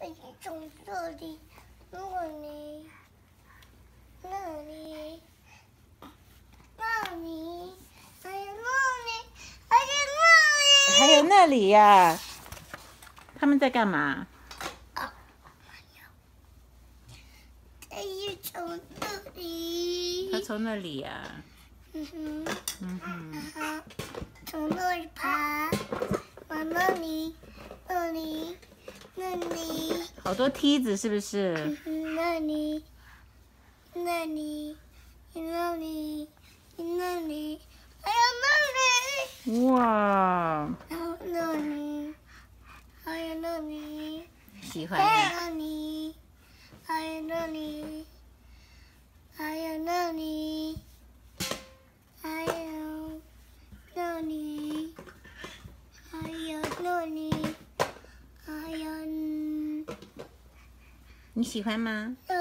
可以从这里，那里，那里，那里，还有那里，还有那里， 还有那里呀、他们在干嘛？ 可以从这里。 他从那里呀、 嗯嗯哼， 哼，从那里爬，往那里，那里，那里， 好多梯子是不是？ 那里，那里，那里，那里，还有那里， 哇， 还有那里，还有那里， 喜欢还有吗？ 那里，还有那里，还有那里，还有那里，还有那里，还有你喜欢吗？ 那